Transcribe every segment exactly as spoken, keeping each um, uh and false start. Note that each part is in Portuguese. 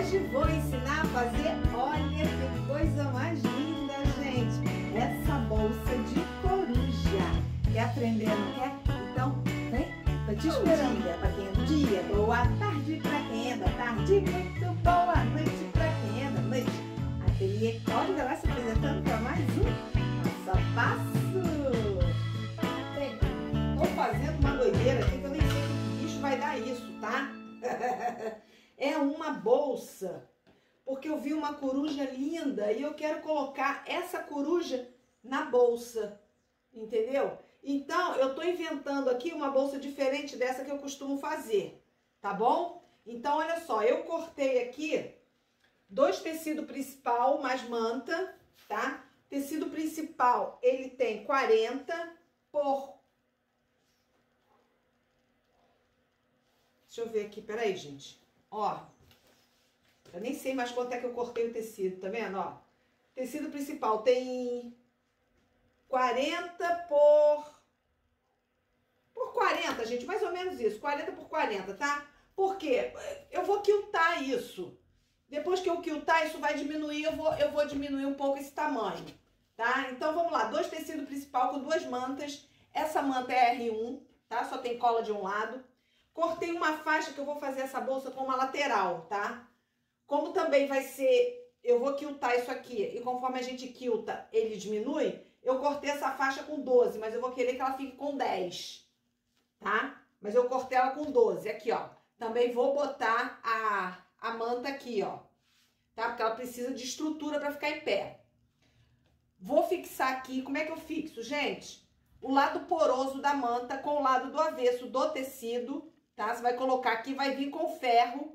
Hoje vou ensinar a fazer, olha que coisa mais linda, gente, essa bolsa de coruja. Quer aprender, não quer? Então, vem, tô te esperando. Para quem é do dia, boa tarde para quem é da tarde, muito boa noite para quem é da noite. Ateliê Cláudia lá se apresentando para mais um passo a passo. Bem, tô fazendo uma doideira aqui que eu nem sei que bicho vai dar isso, tá? É uma bolsa, porque eu vi uma coruja linda e eu quero colocar essa coruja na bolsa, entendeu? Então, eu tô inventando aqui uma bolsa diferente dessa que eu costumo fazer, tá bom? Então, olha só, eu cortei aqui dois tecidos principal mais manta, tá? Tecido principal, ele tem quarenta por... Deixa eu ver aqui, peraí, gente. Ó, eu nem sei mais quanto é que eu cortei o tecido, tá vendo? Ó, tecido principal tem quarenta por... Por quarenta, gente, mais ou menos isso, quarenta por quarenta, tá? Por quê? Eu vou quiltar isso. Depois que eu quiltar, isso vai diminuir, eu vou, eu vou diminuir um pouco esse tamanho, tá? Então, vamos lá, dois tecidos principal com duas mantas. Essa manta é R um, tá? Só tem cola de um lado. Cortei uma faixa que eu vou fazer essa bolsa com uma lateral, tá? Como também vai ser, eu vou quiltar isso aqui, e conforme a gente quilta, ele diminui, eu cortei essa faixa com doze, mas eu vou querer que ela fique com dez, tá? Mas eu cortei ela com doze, aqui, ó. Também vou botar a, a manta aqui, ó, tá? Porque ela precisa de estrutura para ficar em pé. Vou fixar aqui, como é que eu fixo, gente? O lado poroso da manta com o lado do avesso do tecido, tá? Você vai colocar aqui, vai vir com ferro,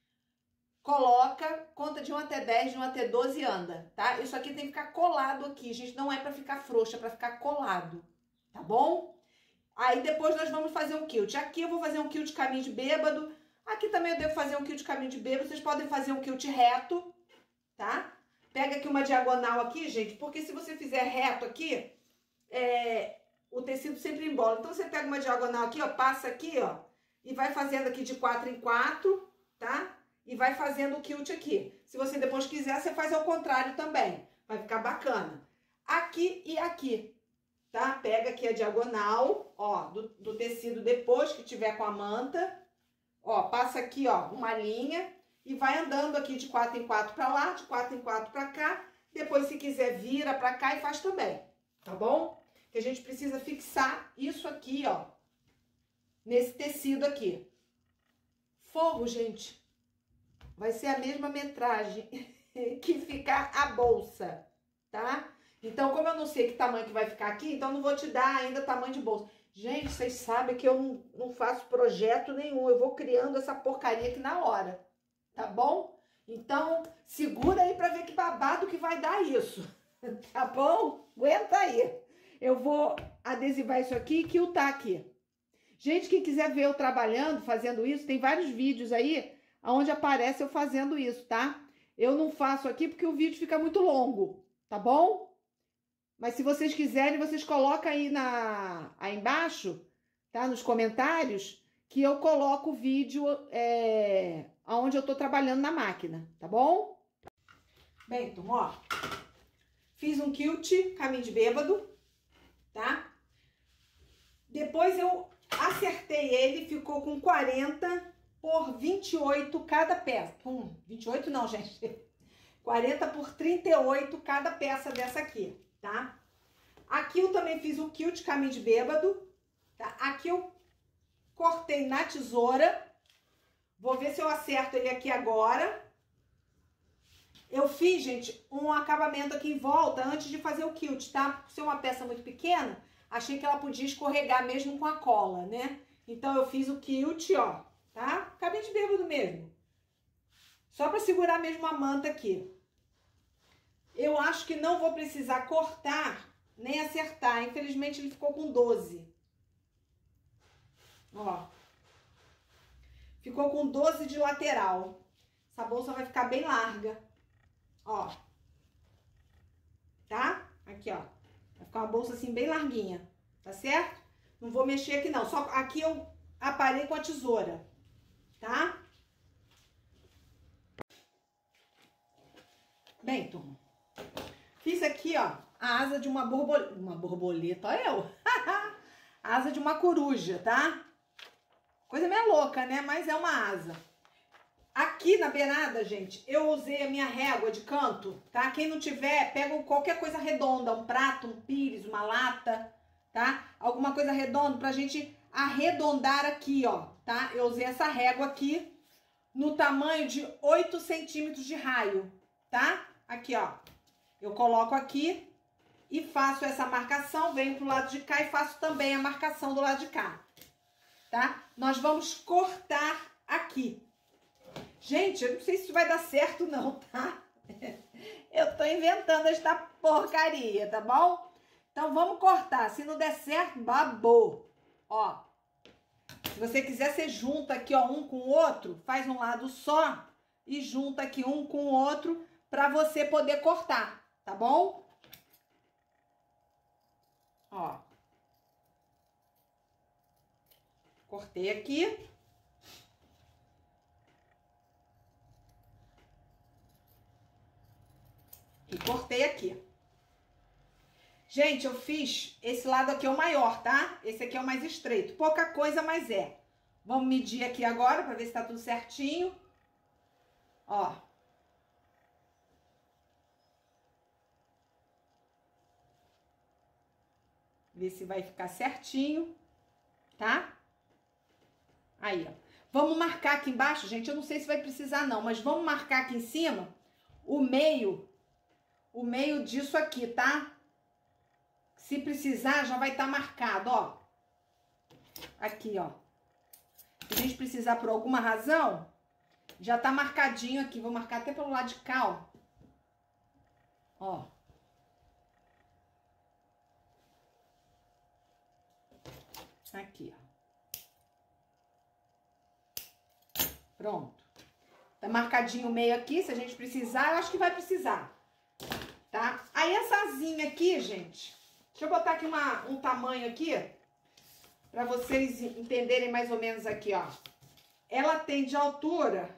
coloca, conta de um até dez, de um até doze e anda, tá? Isso aqui tem que ficar colado aqui, gente, não é pra ficar frouxa, é pra ficar colado, tá bom? Aí depois nós vamos fazer um quilt. Aqui eu vou fazer um quilt caminho de bêbado, aqui também eu devo fazer um quilt caminho de bêbado, vocês podem fazer um quilt reto, tá? Pega aqui uma diagonal aqui, gente, porque se você fizer reto aqui, é, o tecido sempre embola. Então você pega uma diagonal aqui, ó, passa aqui, ó, e vai fazendo aqui de quatro em quatro, tá? E vai fazendo o quilt aqui. Se você depois quiser, você faz ao contrário também. Vai ficar bacana. Aqui e aqui, tá? Pega aqui a diagonal, ó, do, do tecido depois que tiver com a manta. Ó, passa aqui, ó, uma linha e vai andando aqui de quatro em quatro pra lá, de quatro em quatro pra cá. Depois, se quiser, vira pra cá e faz também, tá bom? Que a gente precisa fixar isso aqui, ó, nesse tecido aqui. Forro, gente, vai ser a mesma metragem que ficar a bolsa, tá? Então, como eu não sei que tamanho que vai ficar aqui, então não vou te dar ainda tamanho de bolsa. Gente, vocês sabem que eu não, não faço projeto nenhum, eu vou criando essa porcaria aqui na hora, tá bom? Então, segura aí pra ver que babado que vai dar isso, tá bom? Aguenta aí. Eu vou adesivar isso aqui e quiltar aqui. Gente, quem quiser ver eu trabalhando, fazendo isso, tem vários vídeos aí onde aparece eu fazendo isso, tá? Eu não faço aqui porque o vídeo fica muito longo, tá bom? Mas se vocês quiserem, vocês colocam aí, na, aí embaixo, tá? Nos comentários, que eu coloco o vídeo é, onde eu tô trabalhando na máquina, tá bom? Bem, turma, ó, fiz um quilt, caminho de bêbado, tá? Depois eu acertei ele, ficou com quarenta por vinte e oito cada peça. Hum, vinte e oito não, gente. quarenta por trinta e oito cada peça dessa aqui, tá? Aqui eu também fiz o quilt caminho de bêbado, tá? Aqui eu cortei na tesoura. Vou ver se eu acerto ele aqui agora. Eu fiz, gente, um acabamento aqui em volta antes de fazer o quilt, tá? Por ser uma peça muito pequena, achei que ela podia escorregar mesmo com a cola, né? Então, eu fiz o quilt, ó, tá? Caminho de bêbado mesmo. Só pra segurar mesmo a manta aqui. Eu acho que não vou precisar cortar nem acertar. Infelizmente, ele ficou com doze. Ó. Ficou com doze de lateral. Essa bolsa vai ficar bem larga. Ó. Tá? Aqui, ó. Vai ficar uma bolsa assim bem larguinha, tá certo? Não vou mexer aqui não, só aqui eu aparei com a tesoura, tá? Bem, turma, fiz aqui, ó, a asa de uma borboleta, uma borboleta, olha eu, a asa de uma coruja, tá? Coisa meio louca, né? Mas é uma asa. Aqui na beirada, gente, eu usei a minha régua de canto, tá? Quem não tiver, pega qualquer coisa redonda, um prato, um pires, uma lata, tá? Alguma coisa redonda pra gente arredondar aqui, ó, tá? Eu usei essa régua aqui no tamanho de oito centímetros de raio, tá? Aqui, ó. Eu coloco aqui e faço essa marcação, venho pro lado de cá e faço também a marcação do lado de cá, tá? Nós vamos cortar aqui. Gente, eu não sei se isso vai dar certo não, tá? Eu tô inventando esta porcaria, tá bom? Então vamos cortar. Se não der certo, babou. Ó. Se você quiser, você junta aqui, ó, um com o outro, faz um lado só e junta aqui um com o outro pra você poder cortar, tá bom? Ó. Cortei aqui. E cortei aqui. Gente, eu fiz esse lado aqui é o maior, tá? Esse aqui é o mais estreito. Pouca coisa, mas é. Vamos medir aqui agora pra ver se tá tudo certinho. Ó. Ver se vai ficar certinho, tá? Aí, ó. Vamos marcar aqui embaixo, gente. Eu não sei se vai precisar não, mas vamos marcar aqui em cima o meio, o meio disso aqui, tá? Se precisar, já vai estar marcado, ó. Aqui, ó. Se a gente precisar por alguma razão, já tá marcadinho aqui. Vou marcar até pelo lado de cá, ó. Ó. Aqui, ó. Pronto. Tá marcadinho o meio aqui, se a gente precisar, eu acho que vai precisar. Tá? Aí essa asinha aqui, gente, deixa eu botar aqui uma, um tamanho aqui, pra vocês entenderem mais ou menos aqui, ó. Ela tem de altura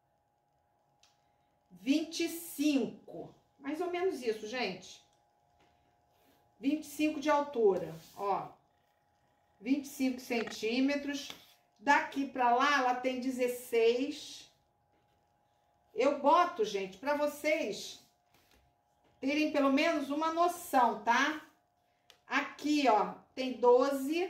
vinte e cinco, mais ou menos isso, gente. vinte e cinco de altura, ó. vinte e cinco centímetros. Daqui pra lá, ela tem dezesseis. Eu boto, gente, pra vocês terem pelo menos uma noção, tá? Aqui, ó, tem doze.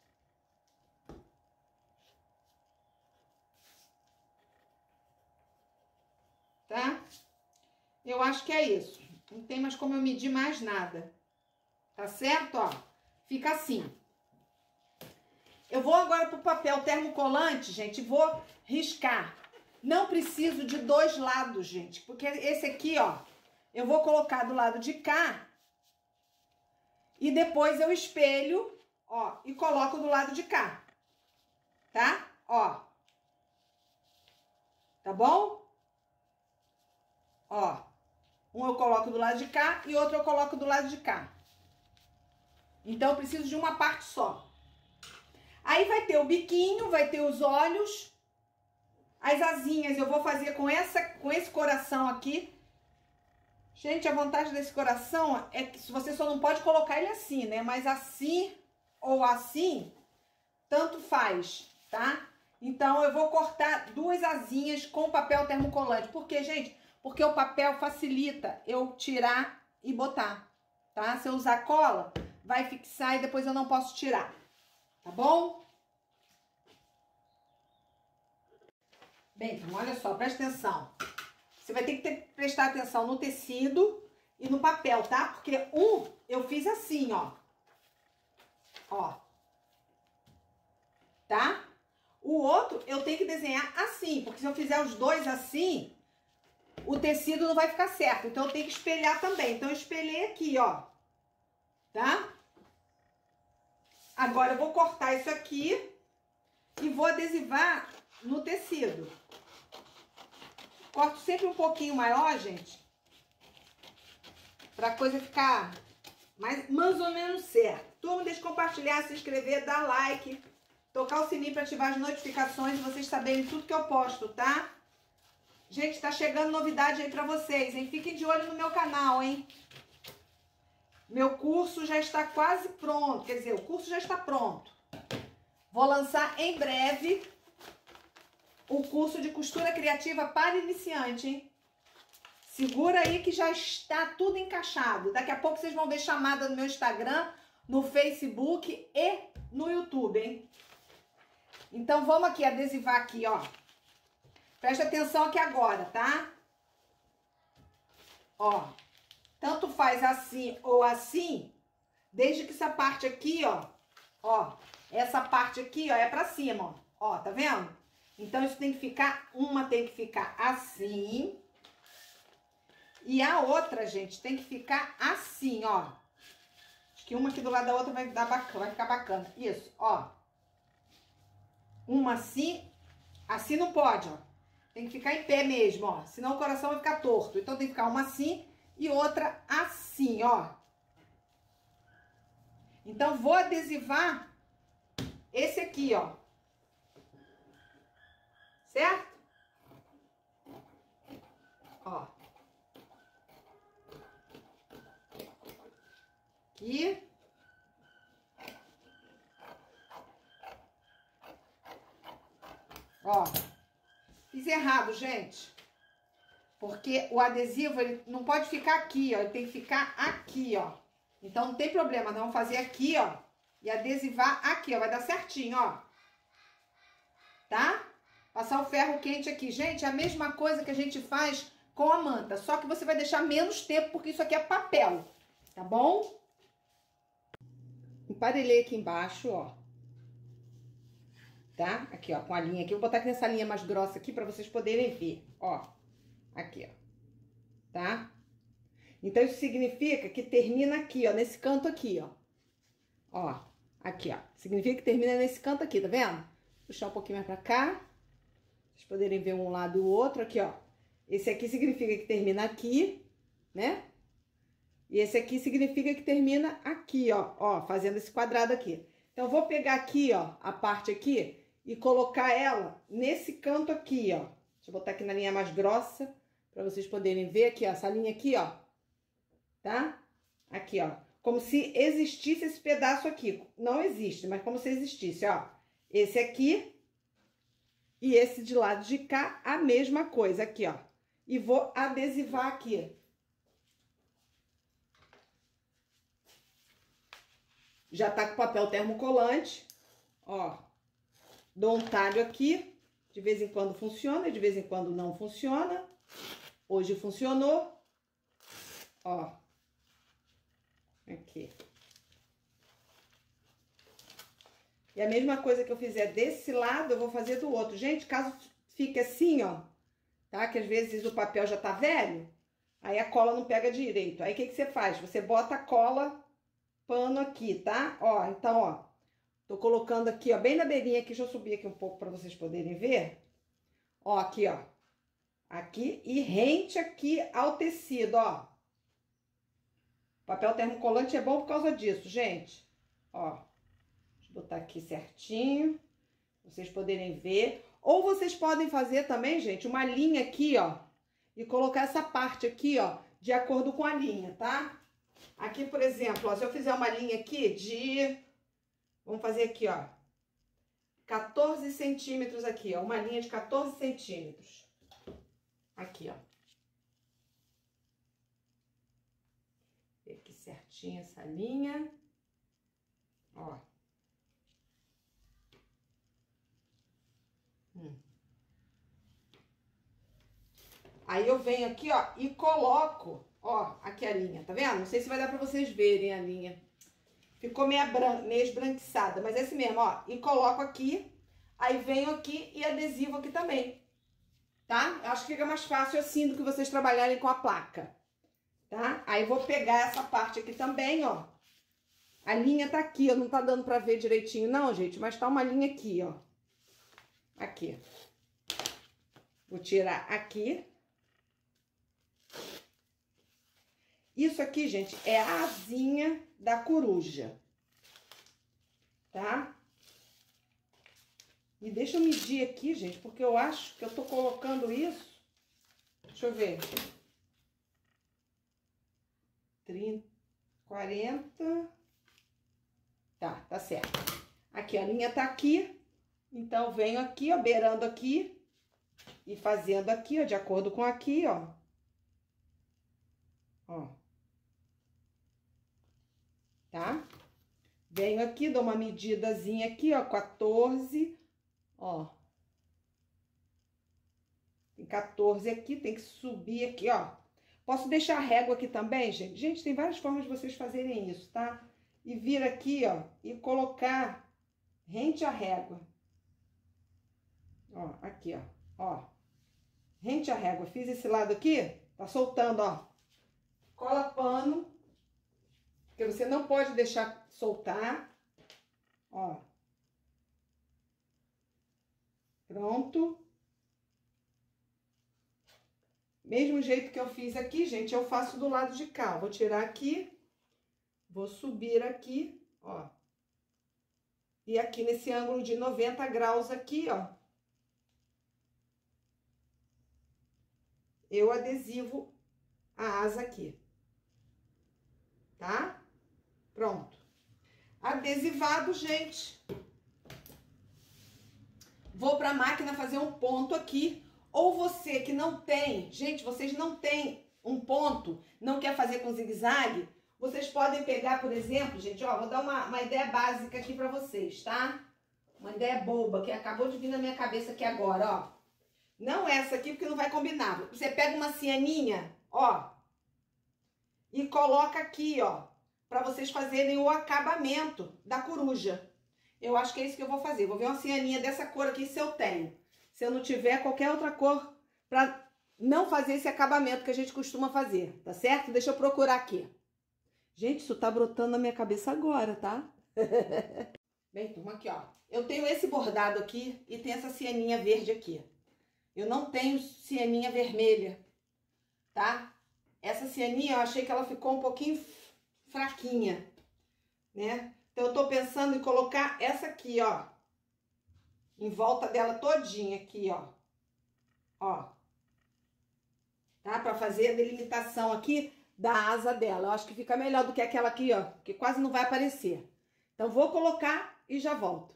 Tá? Eu acho que é isso. Não tem mais como eu medir mais nada. Tá certo, ó? Fica assim. Eu vou agora pro papel termocolante, gente, e vou riscar. Não preciso de dois lados, gente, porque esse aqui, ó, eu vou colocar do lado de cá e depois eu espelho, ó, e coloco do lado de cá, tá? Ó. Tá bom? Ó. Um eu coloco do lado de cá e outro eu coloco do lado de cá. Então, eu preciso de uma parte só. Aí vai ter o biquinho, vai ter os olhos, as asinhas eu vou fazer com, essa, com esse coração aqui. Gente, a vantagem desse coração é que você só não pode colocar ele assim, né? Mas assim ou assim, tanto faz, tá? Então, eu vou cortar duas asinhas com papel termocolante. Por quê, gente? Porque o papel facilita eu tirar e botar, tá? Se eu usar cola, vai fixar e depois eu não posso tirar. Tá bom? Bem, então, olha só, presta atenção. Você vai ter que ter, prestar atenção no tecido e no papel, tá? Porque um eu fiz assim, ó. Ó. Tá? O outro eu tenho que desenhar assim, porque se eu fizer os dois assim, o tecido não vai ficar certo. Então, eu tenho que espelhar também. Então, eu espelhei aqui, ó. Tá? Agora, eu vou cortar isso aqui e vou adesivar no tecido. Corto sempre um pouquinho maior, gente, pra coisa ficar mais, mais ou menos certo. Turma, deixa de compartilhar, se inscrever, dar like, tocar o sininho pra ativar as notificações e vocês saberem tudo que eu posto, tá? Gente, tá chegando novidade aí pra vocês, hein? Fiquem de olho no meu canal, hein? Meu curso já está quase pronto, quer dizer, o curso já está pronto. Vou lançar em breve o curso de costura criativa para iniciante, hein? Segura aí que já está tudo encaixado. Daqui a pouco vocês vão ver chamada no meu Instagram, no Facebook e no YouTube, hein? Então vamos aqui adesivar aqui, ó. Presta atenção aqui agora, tá? Ó, tanto faz assim ou assim, desde que essa parte aqui, ó, ó, essa parte aqui, ó, é pra cima, ó, ó, tá vendo? Então isso tem que ficar, uma tem que ficar assim, e a outra, gente, tem que ficar assim, ó. Acho que uma aqui do lado da outra vai dar bacana, vai ficar bacana. Isso, ó. Uma assim, assim não pode, ó. Tem que ficar em pé mesmo, ó. Senão o coração vai ficar torto. Então tem que ficar uma assim e outra assim, ó. Então vou adesivar esse aqui, ó. Certo? Ó. Aqui. Ó. Fiz errado, gente. Porque o adesivo, ele não pode ficar aqui, ó. Ele tem que ficar aqui, ó. Então, não tem problema. Nós vamos fazer aqui, ó. E adesivar aqui, ó. Vai dar certinho, ó. Tá? Passar o ferro quente aqui. Gente, é a mesma coisa que a gente faz com a manta. Só que você vai deixar menos tempo, porque isso aqui é papel. Tá bom? Emparelhei aqui embaixo, ó. Tá? Aqui, ó, com a linha aqui. Vou botar aqui nessa linha mais grossa aqui pra vocês poderem ver, ó. Aqui, ó. Tá? Então, isso significa que termina aqui, ó, nesse canto aqui, ó. Ó, aqui, ó. Significa que termina nesse canto aqui, tá vendo? Puxar um pouquinho mais pra cá. Pra vocês poderem ver um lado e o outro aqui, ó. Esse aqui significa que termina aqui, né? E esse aqui significa que termina aqui, ó. Ó, fazendo esse quadrado aqui. Então, eu vou pegar aqui, ó, a parte aqui e colocar ela nesse canto aqui, ó. Deixa eu botar aqui na linha mais grossa, pra vocês poderem ver aqui, ó. Essa linha aqui, ó. Tá? Aqui, ó. Como se existisse esse pedaço aqui. Não existe, mas como se existisse, ó. Esse aqui e esse de lado de cá, a mesma coisa aqui, ó. E vou adesivar aqui. Já tá com papel termocolante, ó. Dou um talho aqui, de vez em quando funciona, de vez em quando não funciona. Hoje funcionou, ó. Aqui. E a mesma coisa que eu fizer desse lado, eu vou fazer do outro. Gente, caso fique assim, ó, tá? Que às vezes o papel já tá velho, aí a cola não pega direito. Aí o que que você faz? Você bota a cola, pano aqui, tá? Ó, então, ó, tô colocando aqui, ó, bem na beirinha aqui, deixa eu subir aqui um pouco pra vocês poderem ver. Ó, aqui, ó. Aqui e rente aqui ao tecido, ó. Papel termocolante é bom por causa disso, gente. Ó, deixa eu botar aqui certinho, pra vocês poderem ver. Ou vocês podem fazer também, gente, uma linha aqui, ó, e colocar essa parte aqui, ó, de acordo com a linha, tá? Aqui, por exemplo, ó, se eu fizer uma linha aqui de... Vamos fazer aqui, ó, quatorze centímetros aqui, ó, uma linha de quatorze centímetros. Aqui, ó. Aqui certinho essa linha, ó. Hum. Aí eu venho aqui, ó, e coloco, ó, aqui a linha, tá vendo? Não sei se vai dar pra vocês verem a linha. Ficou meio, bran... meio esbranquiçada, mas é assim mesmo, ó. E coloco aqui, aí venho aqui e adesivo aqui também, tá? Eu acho que fica mais fácil assim do que vocês trabalharem com a placa. Tá? Aí vou pegar essa parte aqui também, ó. A linha tá aqui, ó. Não tá dando pra ver direitinho não, gente. Mas tá uma linha aqui, ó. Aqui. Vou tirar aqui. Isso aqui, gente, é a asinha da coruja. Tá? E deixa eu medir aqui, gente, porque eu acho que eu tô colocando isso Deixa eu ver. trinta, quarenta. Tá, tá certo. Aqui, a linha tá aqui. Então, venho aqui, ó, beirando aqui. E fazendo aqui, ó, de acordo com aqui, ó. Ó. Tá? Venho aqui, dou uma medidazinha aqui, ó, quatorze. Ó. Tem quatorze aqui, tem que subir aqui, ó. Posso deixar a régua aqui também, gente? Gente, tem várias formas de vocês fazerem isso, tá? E vir aqui, ó, e colocar rente à régua. Ó, aqui, ó, ó. Rente à régua. Fiz esse lado aqui, tá soltando, ó. Cola pano, porque você não pode deixar soltar. Ó. Pronto. Mesmo jeito que eu fiz aqui, gente, eu faço do lado de cá. Vou tirar aqui, vou subir aqui, ó. E aqui nesse ângulo de noventa graus aqui, ó. Eu adesivo a asa aqui. Tá? Pronto. Adesivado, gente. Vou pra máquina fazer um ponto aqui. Ou você que não tem, gente, vocês não têm um ponto, não quer fazer com zigue-zague, vocês podem pegar, por exemplo, gente, ó, vou dar uma, uma ideia básica aqui pra vocês, tá? Uma ideia boba que acabou de vir na minha cabeça aqui agora, ó. Não essa aqui, porque não vai combinar. Você pega uma cianinha, ó, e coloca aqui, ó, pra vocês fazerem o acabamento da coruja. Eu acho que é isso que eu vou fazer. Vou ver uma cianinha dessa cor aqui, se eu tenho. Se eu não tiver qualquer outra cor, pra não fazer esse acabamento que a gente costuma fazer, tá certo? Deixa eu procurar aqui. Gente, isso tá brotando na minha cabeça agora, tá? Bem, turma, aqui, ó. Eu tenho esse bordado aqui e tem essa cianinha verde aqui. Eu não tenho cianinha vermelha, tá? Essa cianinha, eu achei que ela ficou um pouquinho fraquinha, né? Então, eu tô pensando em colocar essa aqui, ó. Em volta dela todinha aqui, ó. Ó. Tá? Pra fazer a delimitação aqui da asa dela. Eu acho que fica melhor do que aquela aqui, ó. Que quase não vai aparecer. Então, vou colocar e já volto.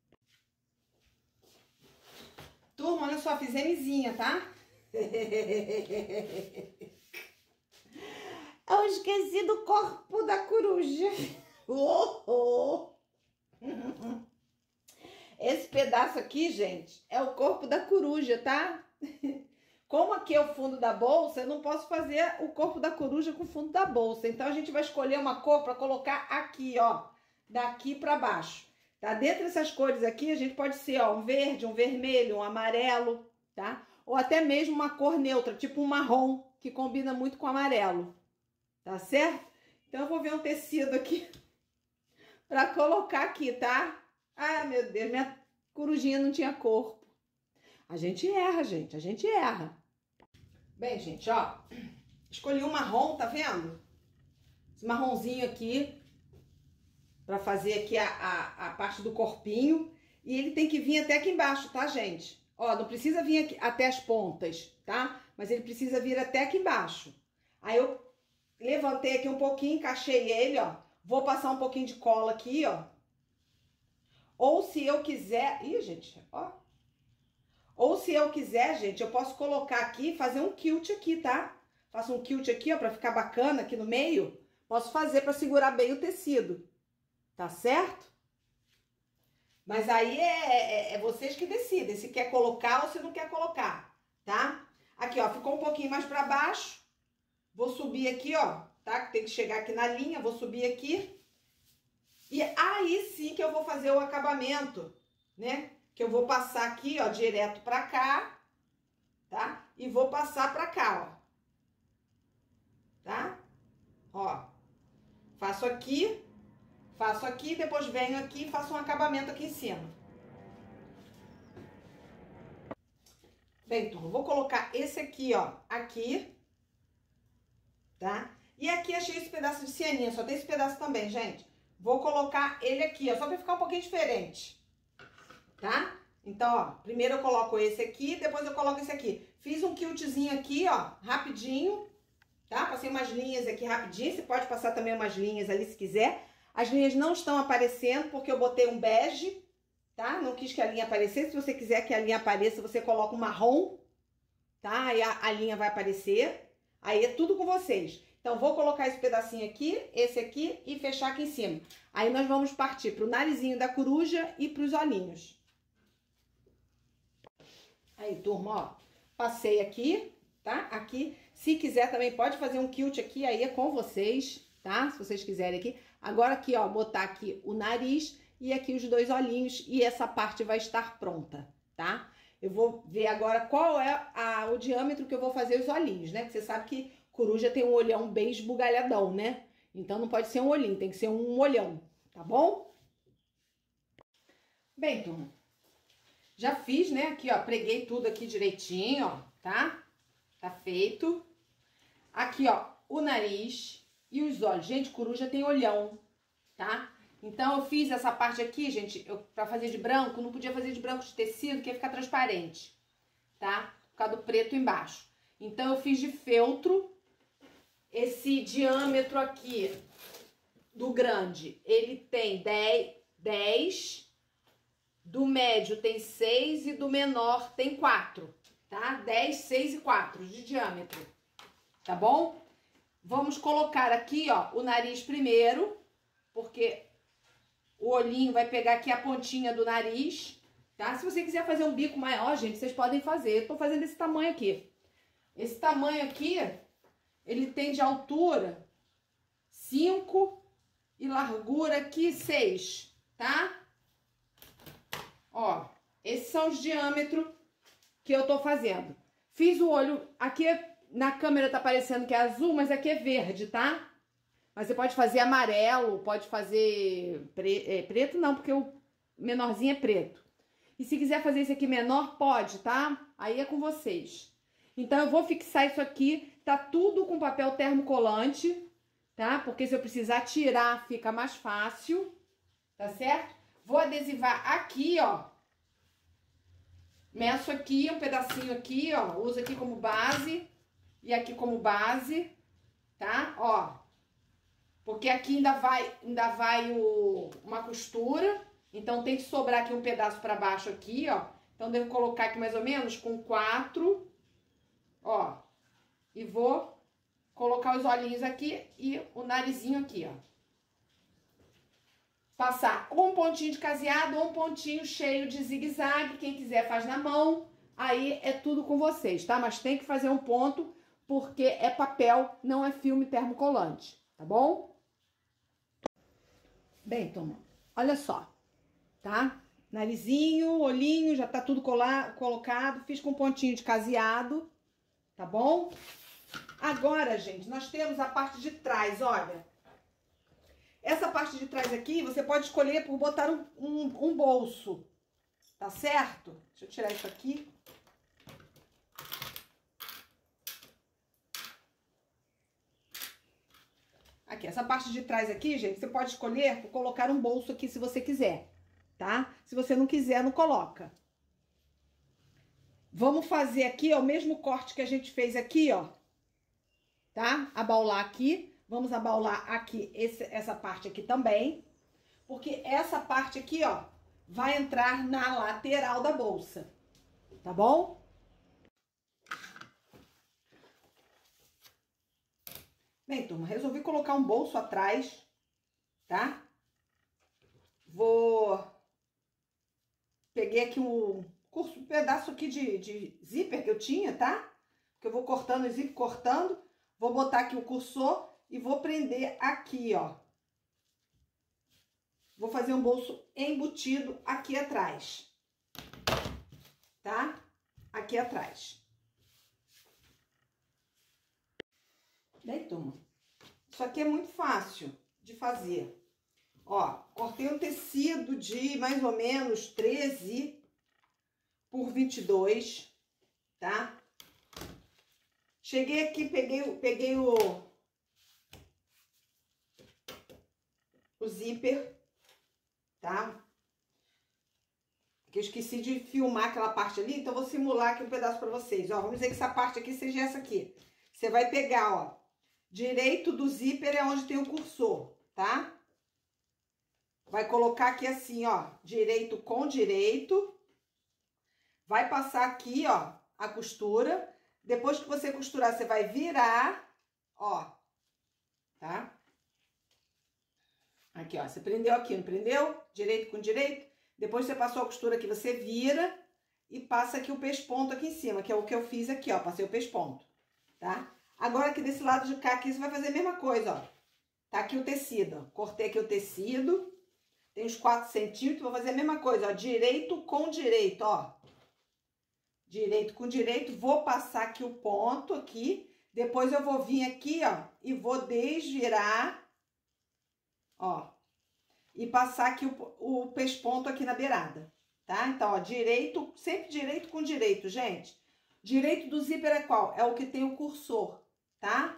Turma, olha só, fiz Mzinha, tá? Eu esqueci do corpo da coruja. Oh, oh. Esse pedaço aqui, gente, é o corpo da coruja, tá? Como aqui é o fundo da bolsa, eu não posso fazer o corpo da coruja com o fundo da bolsa. Então, a gente vai escolher uma cor para colocar aqui, ó. Daqui para baixo, tá? Dentre essas cores aqui, a gente pode ser, ó, um verde, um vermelho, um amarelo, tá? Ou até mesmo uma cor neutra, tipo um marrom, que combina muito com amarelo, tá certo? Então, eu vou ver um tecido aqui para colocar aqui, tá? Ah, meu Deus, minha corujinha não tinha corpo. A gente erra, gente, a gente erra. Bem, gente, ó, escolhi um marrom, tá vendo? Esse marronzinho aqui, pra fazer aqui a, a, a parte do corpinho. E ele tem que vir até aqui embaixo, tá, gente? Ó, não precisa vir aqui até as pontas, tá? Mas ele precisa vir até aqui embaixo. Aí eu levantei aqui um pouquinho, encaixei ele, ó. Vou passar um pouquinho de cola aqui, ó. Ou se eu quiser... Ih, gente, ó. Ou se eu quiser, gente, eu posso colocar aqui, fazer um quilt aqui, tá? Faço um quilt aqui, ó, pra ficar bacana aqui no meio. Posso fazer pra segurar bem o tecido. Tá certo? Mas aí é, é, é vocês que decidem se quer colocar ou se não quer colocar, tá? Aqui, ó, ficou um pouquinho mais pra baixo. Vou subir aqui, ó, tá? Tem que chegar aqui na linha, vou subir aqui. E aí sim que eu vou fazer o acabamento, né? Que eu vou passar aqui, ó, direto pra cá, tá? E vou passar pra cá, ó. Tá? Ó. Faço aqui, faço aqui, depois venho aqui e faço um acabamento aqui em cima. Bem, turma, vou colocar esse aqui, ó, aqui, tá? E aqui achei esse pedaço de cianinha, só tem esse pedaço também, gente. Vou colocar ele aqui, ó, só pra ficar um pouquinho diferente, tá? Então, ó, primeiro eu coloco esse aqui, depois eu coloco esse aqui. Fiz um quiltzinho aqui, ó, rapidinho, tá? Passei umas linhas aqui rapidinho, você pode passar também umas linhas ali se quiser. As linhas não estão aparecendo porque eu botei um bege, tá? Não quis que a linha aparecesse. Se você quiser que a linha apareça, você coloca um marrom, tá? Aí a, a linha vai aparecer. Aí é tudo com vocês. Então, vou colocar esse pedacinho aqui, esse aqui e fechar aqui em cima. Aí nós vamos partir pro narizinho da coruja e pros olhinhos. Aí, turma, ó, passei aqui, tá? Aqui, se quiser também pode fazer um quilt aqui, aí é com vocês, tá? Se vocês quiserem aqui. Agora aqui, ó, botar aqui o nariz e aqui os dois olhinhos e essa parte vai estar pronta, tá? Eu vou ver agora qual é a, o diâmetro que eu vou fazer os olhinhos, né? Que você sabe que coruja tem um olhão bem esbugalhadão, né? Então não pode ser um olhinho, tem que ser um olhão, tá bom? Bem, turma, já fiz, né? Aqui, ó, preguei tudo aqui direitinho, ó, tá? Tá feito. Aqui, ó, o nariz e os olhos. Gente, coruja tem olhão, tá? Então, eu fiz essa parte aqui, gente, eu, pra fazer de branco, não podia fazer de branco de tecido, que ia ficar transparente, tá? Por causa do preto embaixo. Então, eu fiz de feltro. Esse diâmetro aqui do grande, ele tem dez, dez, do médio tem seis e do menor tem quatro, tá? dez, seis e quatro de diâmetro, tá bom? Vamos colocar aqui, ó, o nariz primeiro, porque o olhinho vai pegar aqui a pontinha do nariz, tá? Se você quiser fazer um bico maior, gente, vocês podem fazer. Eu tô fazendo esse tamanho aqui. Esse tamanho aqui, ele tem de altura cinco e largura aqui seis, tá? Ó, esses são os diâmetros que eu tô fazendo. Fiz o olho, aqui na câmera tá parecendo que é azul, mas aqui é verde, tá? Mas você pode fazer amarelo, pode fazer pre, é, preto não, porque o menorzinho é preto. E se quiser fazer esse aqui menor, pode, tá? Aí é com vocês. Então, eu vou fixar isso aqui, tá tudo com papel termocolante, tá? Porque se eu precisar tirar, fica mais fácil, tá certo? Vou adesivar aqui, ó. Meço aqui, um pedacinho aqui, ó. Uso aqui como base e aqui como base, tá? Ó. Porque aqui ainda vai, ainda vai o, uma costura, então tem que sobrar aqui um pedaço pra baixo aqui, ó. Então, devo colocar aqui mais ou menos com quatro... Ó, e vou colocar os olhinhos aqui e o narizinho aqui, ó. Passar um pontinho de caseado ou um pontinho cheio de zigue-zague. Quem quiser faz na mão. Aí é tudo com vocês, tá? Mas tem que fazer um ponto porque é papel, não é filme termocolante, tá bom? Bem, turma, olha só, tá? Narizinho, olhinho, já tá tudo colar, colocado. Fiz com um pontinho de caseado. Tá bom? Agora, gente, nós temos a parte de trás, olha. Essa parte de trás aqui, você pode escolher por botar um, um, um bolso, tá certo? Deixa eu tirar isso aqui. Aqui, essa parte de trás aqui, gente, você pode escolher por colocar um bolso aqui se você quiser, tá? Se você não quiser, não coloca. Vamos fazer aqui, ó, o mesmo corte que a gente fez aqui, ó, tá? Abaular aqui, vamos abaular aqui esse, essa parte aqui também, porque essa parte aqui, ó, vai entrar na lateral da bolsa, tá bom? Bem, turma, resolvi colocar um bolso atrás, tá? Vou... Peguei aqui um... um pedaço aqui de, de zíper que eu tinha, tá? Que eu vou cortando o zíper, cortando. Vou botar aqui o cursor e vou prender aqui, ó. Vou fazer um bolso embutido aqui atrás. Tá? Aqui atrás. Bem, turma, isso aqui é muito fácil de fazer. Ó, cortei um tecido de mais ou menos treze por vinte e dois, tá? Cheguei aqui, peguei, peguei o, o zíper, tá? Que eu esqueci de filmar aquela parte ali, então eu vou simular aqui um pedaço pra vocês. Ó, vamos dizer que essa parte aqui seja essa aqui. Você vai pegar, ó, direito do zíper é onde tem o cursor, tá? Vai colocar aqui assim, ó, direito com direito. Vai passar aqui, ó, a costura. Depois que você costurar, você vai virar, ó, tá? Aqui, ó, você prendeu aqui, não prendeu? Direito com direito. Depois você passou a costura aqui, você vira e passa aqui o pesponto aqui em cima, que é o que eu fiz aqui, ó, passei o pesponto, tá? Agora aqui desse lado de cá, aqui você vai fazer a mesma coisa, ó. Tá aqui o tecido, ó. Cortei aqui o tecido, tem uns quatro centímetros, vou fazer a mesma coisa, ó, direito com direito, ó. Direito com direito, vou passar aqui o ponto aqui, depois eu vou vir aqui, ó, e vou desvirar, ó, e passar aqui o, o pesponto aqui na beirada, tá? Então, ó, direito, sempre direito com direito, gente. Direito do zíper é qual? É o que tem o cursor, tá?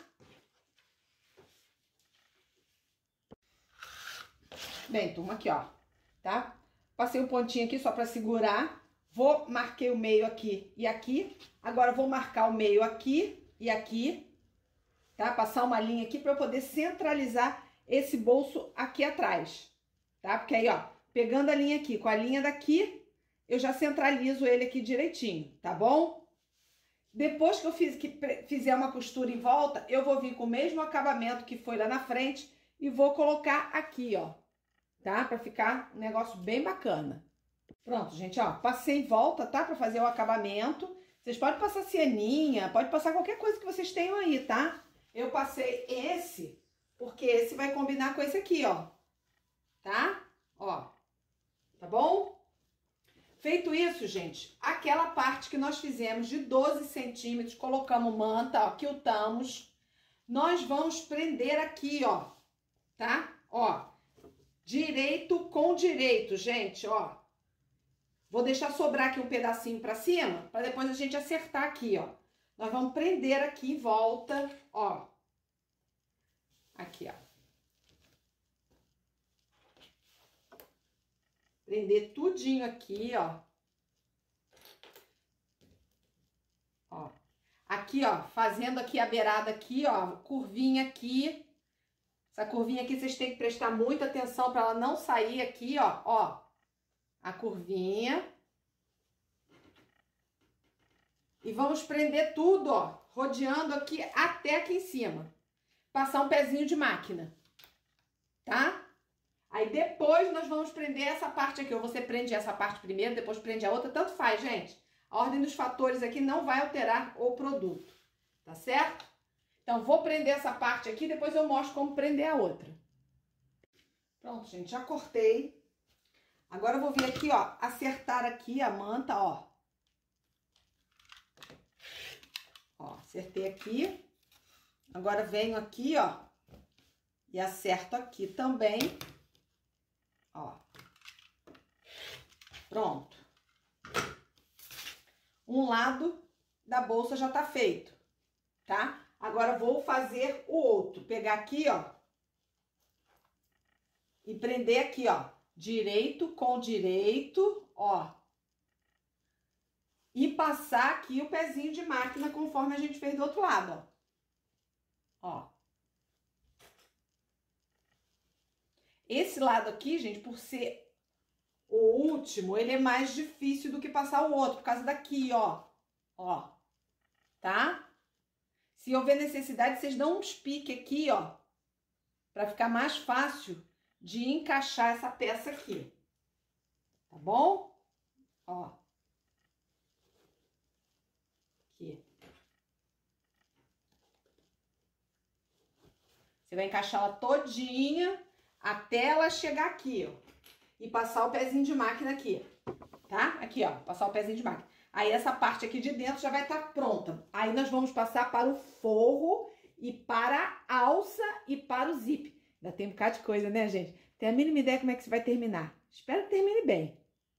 Bem, turma, aqui, ó, tá? Passei um pontinho aqui só pra segurar. Vou, marquei o meio aqui e aqui. Agora, vou marcar o meio aqui e aqui, tá? Passar uma linha aqui pra eu poder centralizar esse bolso aqui atrás, tá? Porque aí, ó, pegando a linha aqui com a linha daqui, eu já centralizo ele aqui direitinho, tá bom? Depois que eu fiz, que fizer uma costura em volta, eu vou vir com o mesmo acabamento que foi lá na frente e vou colocar aqui, ó, tá? Pra ficar um negócio bem bacana. Pronto, gente, ó, passei em volta, tá? Pra fazer o acabamento. Vocês podem passar cianinha, pode passar qualquer coisa que vocês tenham aí, tá? Eu passei esse, porque esse vai combinar com esse aqui, ó. Tá? Ó, tá bom? Feito isso, gente, aquela parte que nós fizemos de doze centímetros, colocamos manta, ó, quiltamos, nós vamos prender aqui, ó, tá? Ó, direito com direito, gente, ó. Vou deixar sobrar aqui um pedacinho pra cima, pra depois a gente acertar aqui, ó. Nós vamos prender aqui em volta, ó. Aqui, ó. Prender tudinho aqui, ó. Ó. Aqui, ó, fazendo aqui a beirada aqui, ó, curvinha aqui. Essa curvinha aqui vocês têm que prestar muita atenção para ela não sair aqui, ó, ó. A curvinha. E vamos prender tudo, ó, rodeando aqui até aqui em cima. Passar um pezinho de máquina, tá? Aí depois nós vamos prender essa parte aqui. Ou você prende essa parte primeiro, depois prende a outra. Tanto faz, gente. A ordem dos fatores aqui não vai alterar o produto. Tá certo? Então, vou prender essa parte aqui. Depois eu mostro como prender a outra. Pronto, gente. Já cortei. Agora eu vou vir aqui, ó. Acertar aqui a manta, ó. Ó, acertei aqui. Agora venho aqui, ó. E acerto aqui também. Ó, pronto. Um lado da bolsa já tá feito, tá? Agora vou fazer o outro. Pegar aqui, ó. E prender aqui, ó. Direito com direito, ó. E passar aqui o pezinho de máquina conforme a gente fez do outro lado, ó. Ó. Esse lado aqui, gente, por ser o último, ele é mais difícil do que passar o outro, por causa daqui, ó. Ó, tá? Se houver necessidade, vocês dão uns piques aqui, ó, pra ficar mais fácil de encaixar essa peça aqui. Tá bom? Ó. Aqui. Você vai encaixar ela todinha até ela chegar aqui, ó. E passar o pezinho de máquina aqui, tá? Aqui, ó, passar o pezinho de máquina. Aí essa parte aqui de dentro já vai estar pronta. Aí nós vamos passar para o forro e para a alça e para o zíper. Ainda tem um bocado de coisa, né, gente? Tem a mínima ideia como é que você vai terminar. Espero que termine bem.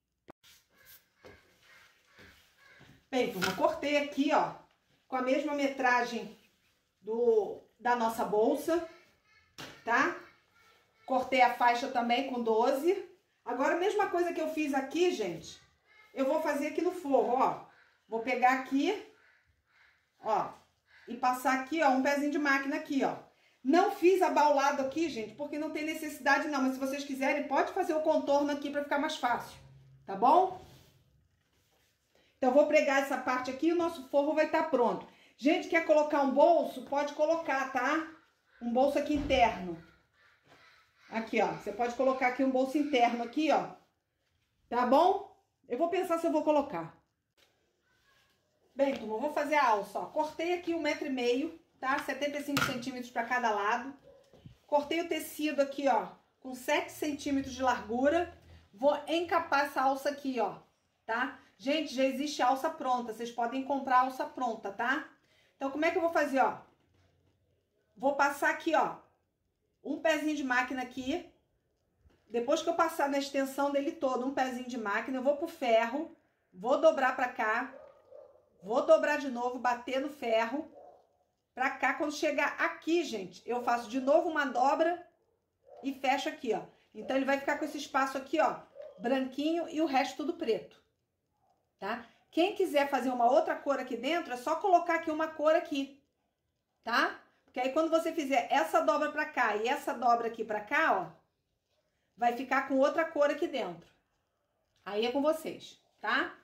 Bem, turma, cortei aqui, ó, com a mesma metragem do, da nossa bolsa, tá? Cortei a faixa também com doze. Agora, a mesma coisa que eu fiz aqui, gente, eu vou fazer aqui no forro, ó. Vou pegar aqui, ó, e passar aqui, ó, um pezinho de máquina aqui, ó. Não fiz abaulado aqui, gente, porque não tem necessidade não, mas se vocês quiserem, pode fazer o contorno aqui pra ficar mais fácil, tá bom? Então, eu vou pregar essa parte aqui e o nosso forro vai estar pronto. Gente, quer colocar um bolso? Pode colocar, tá? Um bolso aqui interno. Aqui, ó. Você pode colocar aqui um bolso interno aqui, ó. Tá bom? Eu vou pensar se eu vou colocar. Bem, turma, eu vou fazer a alça, ó. Cortei aqui um metro e meio, tá? setenta e cinco centímetros para cada lado. Cortei o tecido aqui, ó, com sete centímetros de largura. Vou encapar essa alça aqui, ó, tá? Gente, já existe alça pronta. Vocês podem comprar a alça pronta, tá? Então, como é que eu vou fazer, ó? Vou passar aqui, ó, um pezinho de máquina aqui. Depois que eu passar na extensão dele todo, um pezinho de máquina, eu vou pro ferro, vou dobrar pra cá, vou dobrar de novo, bater no ferro, pra cá. Quando chegar aqui, gente, eu faço de novo uma dobra e fecho aqui, ó. Então, ele vai ficar com esse espaço aqui, ó, branquinho e o resto tudo preto, tá? Quem quiser fazer uma outra cor aqui dentro, é só colocar aqui uma cor aqui, tá? Porque aí quando você fizer essa dobra pra cá e essa dobra aqui pra cá, ó, vai ficar com outra cor aqui dentro. Aí é com vocês, tá?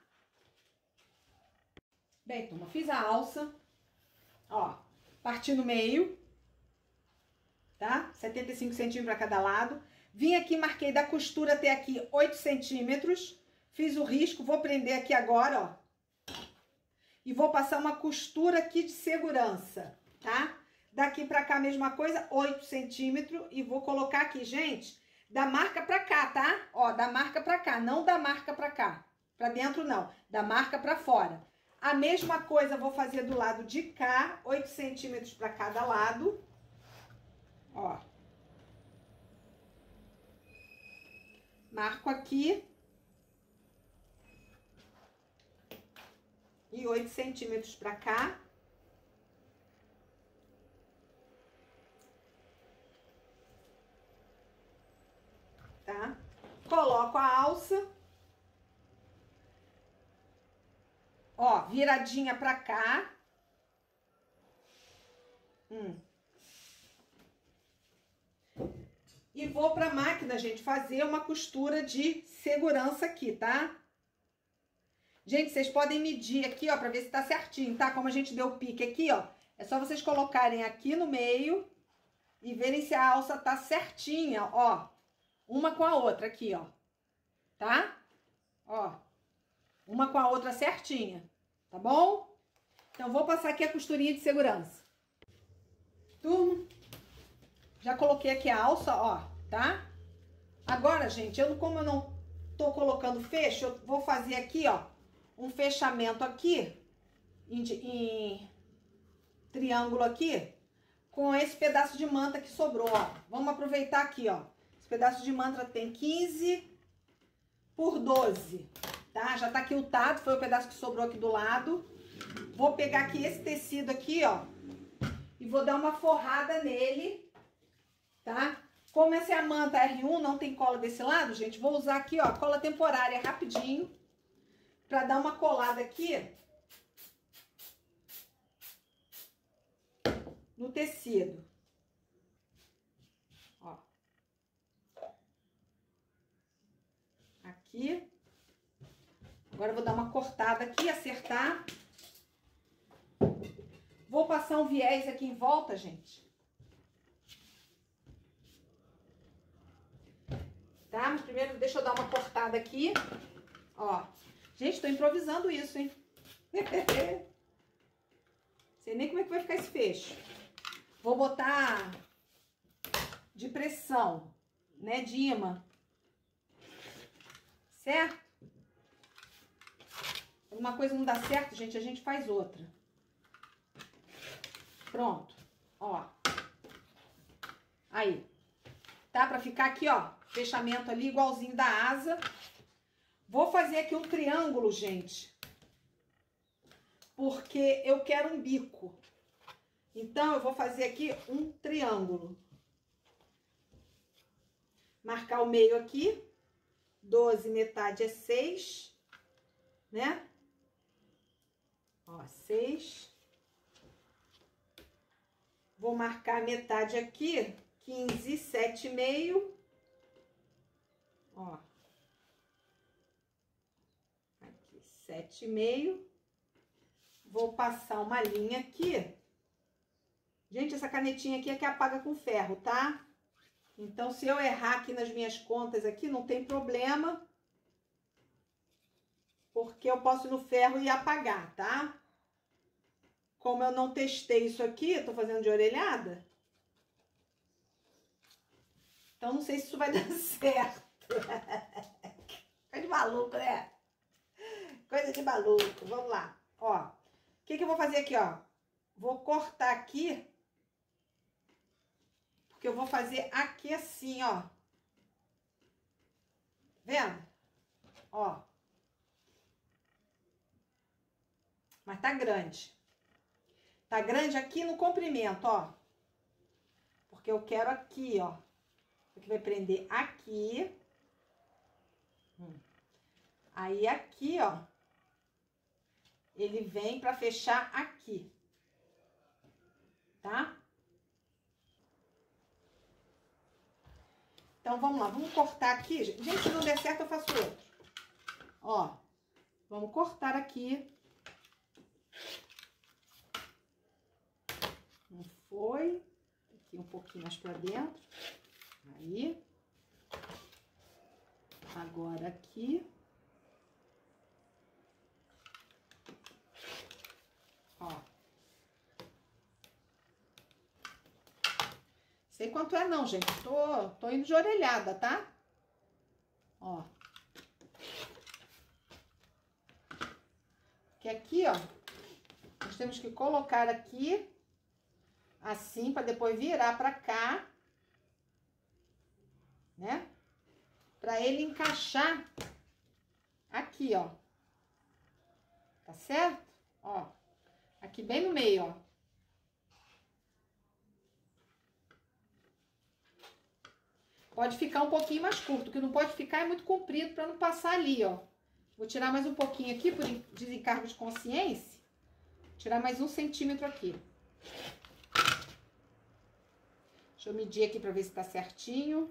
Bem, turma, fiz a alça, ó, parti no meio, tá? setenta e cinco centímetros pra cada lado. Vim aqui, marquei da costura até aqui oito centímetros. Fiz o risco, vou prender aqui agora, ó. E vou passar uma costura aqui de segurança, tá? Daqui pra cá, a mesma coisa, oito centímetros. E vou colocar aqui, gente, da marca pra cá, tá? Ó, da marca pra cá, não da marca pra cá. Pra dentro, não. Da marca pra fora. A mesma coisa vou fazer do lado de cá, oito centímetros pra cada lado. Ó. Marco aqui. E oito centímetros pra cá. Tá? Coloco a alça. Ó, viradinha pra cá. Hum. E vou pra máquina, gente, fazer uma costura de segurança aqui, tá? Gente, vocês podem medir aqui, ó, pra ver se tá certinho, tá? Como a gente deu o pique aqui, ó. É só vocês colocarem aqui no meio e verem se a alça tá certinha, ó. Uma com a outra aqui, ó. Tá? Ó. Uma com a outra certinha. Tá bom? Então, vou passar aqui a costurinha de segurança. Turma, já coloquei aqui a alça, ó, tá? Agora, gente, eu, como eu não tô colocando fecho, eu vou fazer aqui, ó, um fechamento aqui, em, em triângulo aqui, com esse pedaço de manta que sobrou, ó. Vamos aproveitar aqui, ó. Esse pedaço de manta tem quinze por doze, tá? Já tá quiltado, foi o pedaço que sobrou aqui do lado. Vou pegar aqui esse tecido aqui, ó, e vou dar uma forrada nele, tá? Como essa é a manta R um, não tem cola desse lado, gente, vou usar aqui, ó, cola temporária rapidinho, pra dar uma colada aqui no tecido. Ó. Aqui. Agora eu vou dar uma cortada aqui, acertar. Vou passar um viés aqui em volta, gente. Tá? Mas primeiro deixa eu dar uma cortada aqui. Ó. Gente, tô improvisando isso, hein? Sei nem como é que vai ficar esse fecho. Vou botar de pressão, né? De imã. Certo? Uma coisa não dá certo, gente, a gente faz outra. Pronto. Ó. Aí. Tá? Pra ficar aqui, ó. Fechamento ali, igualzinho da asa. Vou fazer aqui um triângulo, gente. Porque eu quero um bico. Então, eu vou fazer aqui um triângulo. Marcar o meio aqui. doze, metade é seis. né? Ó, seis. Vou marcar a metade aqui, quinze, sete e meio. Ó. Aqui, sete e meio. Vou passar uma linha aqui. Gente, essa canetinha aqui é que apaga com ferro, tá? Então, se eu errar aqui nas minhas contas aqui, não tem problema. Porque eu posso ir no ferro e apagar, tá? Como eu não testei isso aqui, tô fazendo de orelhada. Então, não sei se isso vai dar certo. Coisa de maluco, né? Coisa de maluco. Vamos lá. Ó, o que que eu vou fazer aqui, ó? Vou cortar aqui. Porque eu vou fazer aqui assim, ó. Vendo? Ó. Mas tá grande. Tá grande aqui no comprimento, ó. Porque eu quero aqui, ó. Isso aqui vai prender aqui. Hum. Aí aqui, ó. Ele vem pra fechar aqui. Tá? Então, vamos lá. Vamos cortar aqui. Gente, se não der certo, eu faço outro. Ó. Vamos cortar aqui. Não foi. Aqui um pouquinho mais pra dentro. Aí. Agora aqui. Ó. Sei quanto é não, gente. Tô, tô indo de orelhada, tá? Ó. Que aqui, ó. Nós temos que colocar aqui. Assim, pra depois virar pra cá. Né? Pra ele encaixar aqui, ó. Tá certo? Ó. Aqui bem no meio, ó. Pode ficar um pouquinho mais curto. O que não pode ficar é muito comprido pra não passar ali, ó. Vou tirar mais um pouquinho aqui por desencargo de consciência. Tirar mais um centímetro aqui. Deixa eu medir aqui pra ver se tá certinho.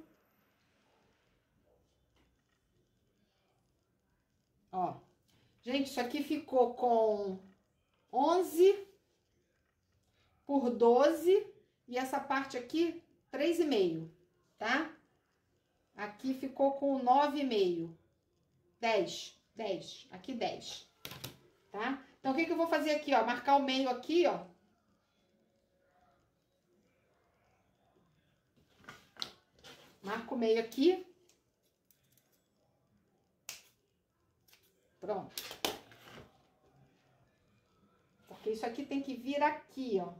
Ó. Gente, isso aqui ficou com onze por doze. E essa parte aqui, três e meio, tá? Aqui ficou com nove e meio. dez. dez. Aqui dez. Tá? Então, o que que eu vou fazer aqui, ó? Marcar o meio aqui, ó. Marco o meio aqui. Pronto. Porque isso aqui tem que vir aqui, ó.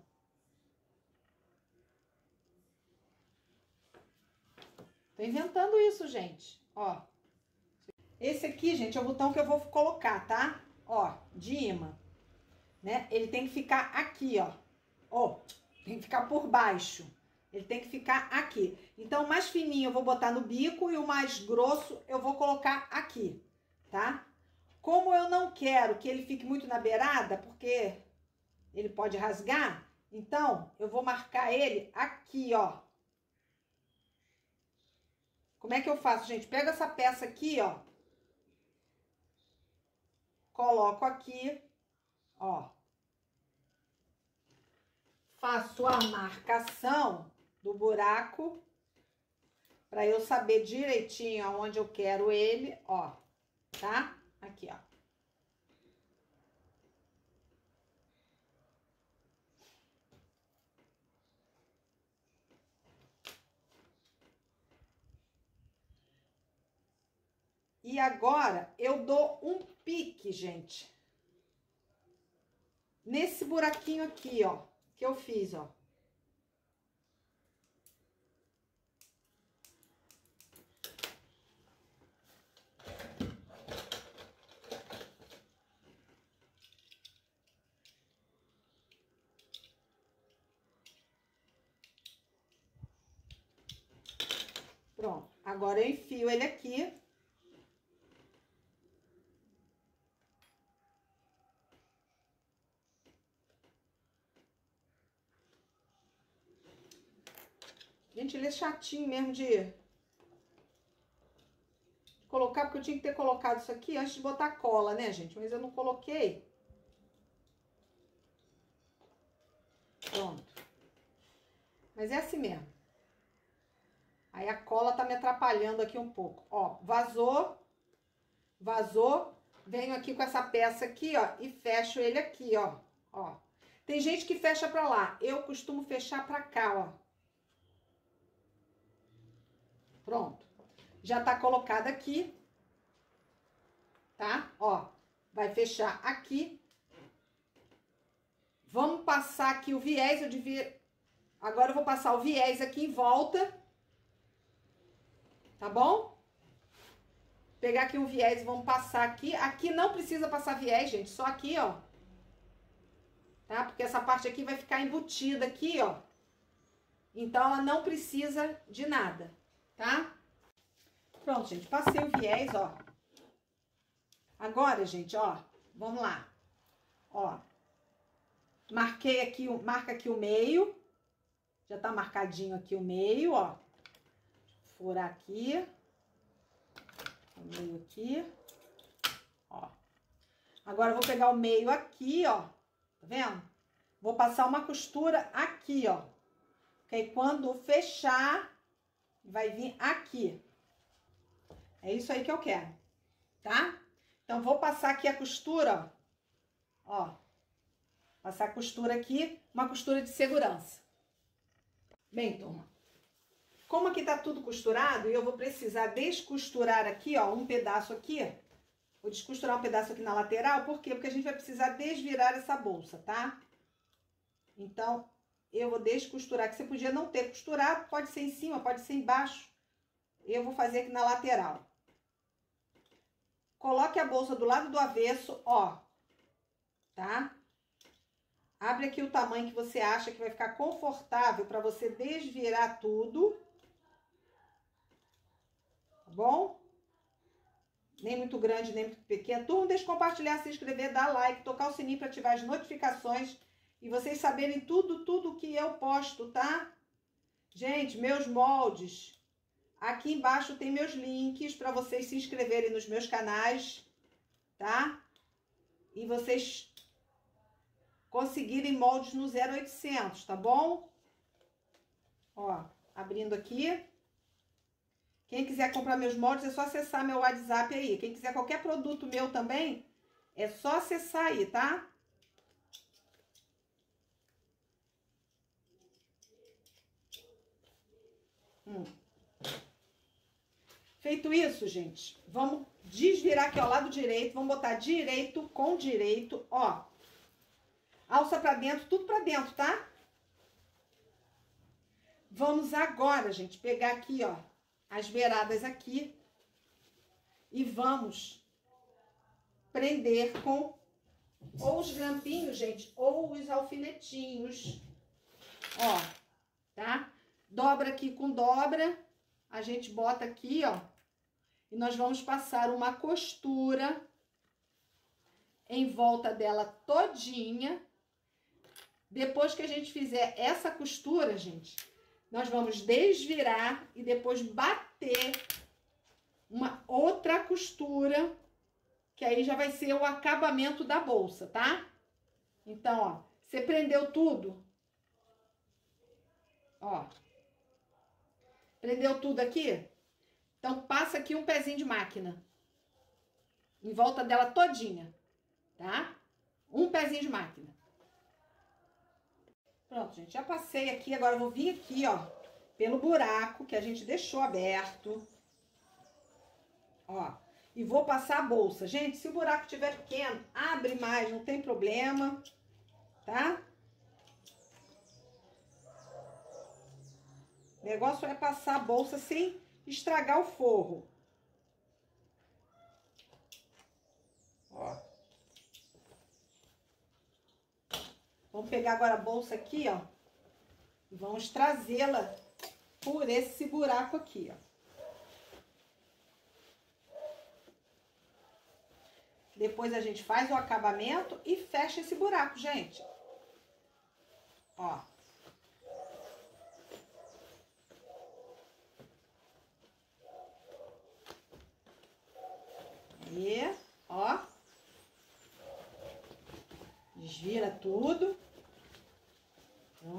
Tô inventando isso, gente. Ó. Esse aqui, gente, é o botão que eu vou colocar, tá? Ó, de imã. Né? Ele tem que ficar aqui, ó. Ó, tem que ficar por baixo. Ele tem que ficar aqui. Então, o mais fininho eu vou botar no bico e o mais grosso eu vou colocar aqui, tá? Como eu não quero que ele fique muito na beirada, porque ele pode rasgar, então eu vou marcar ele aqui, ó. Como é que eu faço, gente? Pego essa peça aqui, ó. Coloco aqui, ó. Faço a marcação do buraco para eu saber direitinho aonde eu quero ele, ó, tá? Aqui, ó. E agora eu dou um pique, gente. Nesse buraquinho aqui, ó, que eu fiz, ó. Pronto. Agora eu enfio ele aqui. Gente, ele é chatinho mesmo de colocar, porque eu tinha que ter colocado isso aqui antes de botar cola, né, gente? Mas eu não coloquei. Pronto. Mas é assim mesmo. Aí a cola tá me atrapalhando aqui um pouco. Ó, vazou. Vazou. Venho aqui com essa peça aqui, ó, e fecho ele aqui, ó. Ó. Tem gente que fecha pra lá. Eu costumo fechar pra cá, ó. Pronto. Já tá colocado aqui. Tá? Ó. Vai fechar aqui. Vamos passar aqui o viés. Eu devia... Agora eu vou passar o viés aqui em volta. Tá bom? Pegar aqui um viés e vamos passar aqui. Aqui não precisa passar viés, gente. Só aqui, ó. Tá? Porque essa parte aqui vai ficar embutida aqui, ó. Então, ela não precisa de nada, tá? Pronto, gente. Passei o viés, ó. Agora, gente, ó. Vamos lá. Ó. Marquei aqui, marca aqui o meio. Já tá marcadinho aqui o meio, ó. Furar aqui. O meio aqui. Ó. Agora, eu vou pegar o meio aqui, ó. Tá vendo? Vou passar uma costura aqui, ó. Que aí, quando fechar, vai vir aqui. É isso aí que eu quero, tá? Então, vou passar aqui a costura, ó. Ó. Passar a costura aqui, uma costura de segurança. Bem, turma. Como aqui tá tudo costurado, e eu vou precisar descosturar aqui, ó, um pedaço aqui. Vou descosturar um pedaço aqui na lateral, por quê? Porque a gente vai precisar desvirar essa bolsa, tá? Então, eu vou descosturar, que você podia não ter costurado, pode ser em cima, pode ser embaixo. Eu vou fazer aqui na lateral. Coloque a bolsa do lado do avesso, ó, tá? Abre aqui o tamanho que você acha que vai ficar confortável para você desvirar tudo. Tá bom? Nem muito grande, nem muito pequeno. Turma, deixa eu compartilhar, se inscrever, dar like, tocar o sininho para ativar as notificações e vocês saberem tudo, tudo que eu posto, tá? Gente, meus moldes. Aqui embaixo tem meus links para vocês se inscreverem nos meus canais, tá? E vocês conseguirem moldes no zero oitocentos, tá bom? Ó, abrindo aqui. Quem quiser comprar meus moldes, é só acessar meu WhatsApp aí. Quem quiser qualquer produto meu também, é só acessar aí, tá? Hum. Feito isso, gente, vamos desvirar aqui ao lado direito. Vamos botar direito com direito, ó. Alça pra dentro, tudo pra dentro, tá? Vamos agora, gente, pegar aqui, ó, as beiradas aqui e vamos prender com ou os grampinhos, gente, ou os alfinetinhos, ó, tá? Dobra aqui com dobra, a gente bota aqui, ó, e nós vamos passar uma costura em volta dela todinha. Depois que a gente fizer essa costura, gente, nós vamos desvirar e depois bater uma outra costura, que aí já vai ser o acabamento da bolsa, tá? Então, ó, você prendeu tudo? Ó. Prendeu tudo aqui? Então, passa aqui um pezinho de máquina. Em volta dela todinha, tá? Um pezinho de máquina. Pronto, gente, já passei aqui. Agora eu vou vir aqui, ó, pelo buraco que a gente deixou aberto. Ó, e vou passar a bolsa. Gente, se o buraco estiver pequeno, abre mais, não tem problema, tá? O negócio é passar a bolsa sem estragar o forro. Ó. Vamos pegar agora a bolsa aqui, ó, e vamos trazê-la por esse buraco aqui, ó. Depois a gente faz o acabamento e fecha esse buraco, gente. Ó.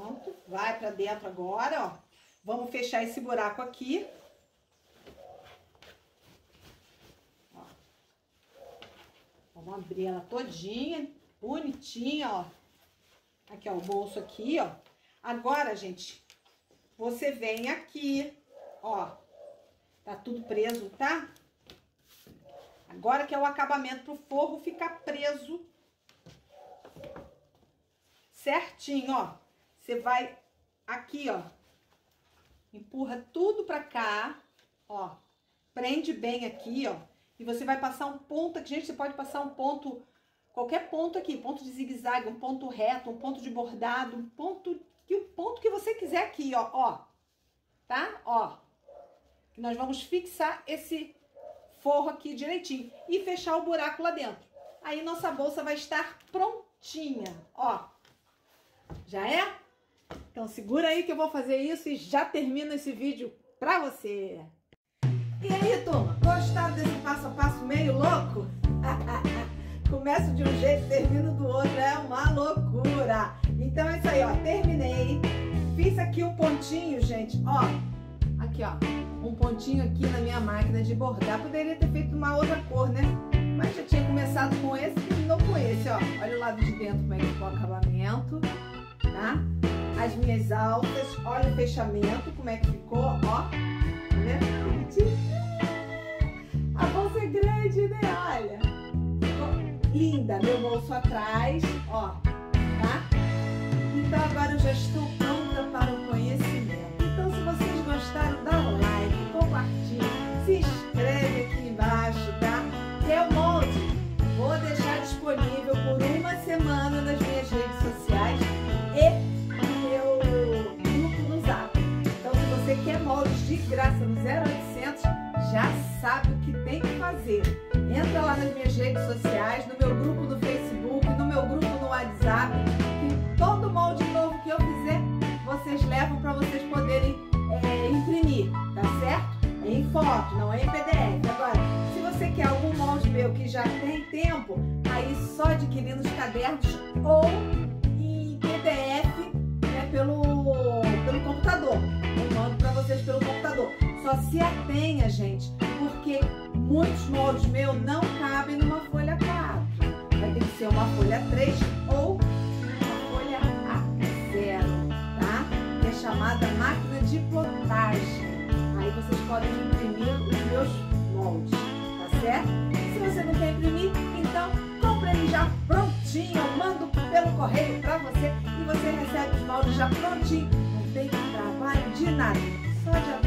Pronto, vai pra dentro agora, ó. Vamos fechar esse buraco aqui. Ó. Vamos abrir ela todinha, bonitinha, ó. Aqui, ó, o bolso aqui, ó. Agora, gente, você vem aqui, ó. Tá tudo preso, tá? Agora que é o acabamento pro forro ficar preso certinho, ó. Você vai aqui, ó. Empurra tudo pra cá, ó. Prende bem aqui, ó. E você vai passar um ponto aqui. Gente, você pode passar um ponto, qualquer ponto aqui. Ponto de zigue-zague, um ponto reto, um ponto de bordado, um ponto, que o ponto que você quiser aqui, ó. Ó. Tá? Ó. Que nós vamos fixar esse forro aqui direitinho. E fechar o buraco lá dentro. Aí nossa bolsa vai estar prontinha, ó. Já é? Então segura aí que eu vou fazer isso e já termino esse vídeo pra você. E aí, turma? Gostaram desse passo a passo meio louco? Começo de um jeito, termino do outro, é uma loucura. Então é isso aí, ó, terminei. Fiz aqui o pontinho, gente, ó. Aqui, ó, um pontinho aqui na minha máquina de bordar. Poderia ter feito uma outra cor, né? Mas já tinha começado com esse e terminou com esse, ó. Olha o lado de dentro como é que ficou o acabamento, tá? As minhas alças, olha o fechamento, como é que ficou, ó. Tá vendo? A bolsa é grande, né? Olha. Ficou linda. Meu bolso atrás, ó. Tá? Então agora eu já estou pronta para o conhecimento. Então se vocês gostaram, dá um like, compartilha, se inscreve aqui embaixo, tá? Que é o molde. Vou deixar disponível por uma semana nas minhas redes sociais e quer moldes de graça no zero oitocentos, já sabe o que tem que fazer. Entra lá nas minhas redes sociais, no meu grupo no Facebook, no meu grupo no WhatsApp, que todo molde novo que eu fizer, vocês levam para vocês poderem é, imprimir, tá certo? É em foto, não é em P D F. Agora, se você quer algum molde meu que já tem tempo, aí só adquirir nos cadernos ou em P D F, né, pelo, pelo computador. Para vocês pelo computador. Só se atenha, gente, porque muitos moldes meus não cabem numa folha quatro. Vai ter que ser uma folha três ou uma folha A zero, tá? Que é chamada máquina de plotagem. Aí vocês podem imprimir os meus moldes, tá certo? Se você não quer imprimir, então compra ele já prontinho. Eu mando pelo correio para você e você recebe os moldes já prontinho. Não tem trabalho de nada, só de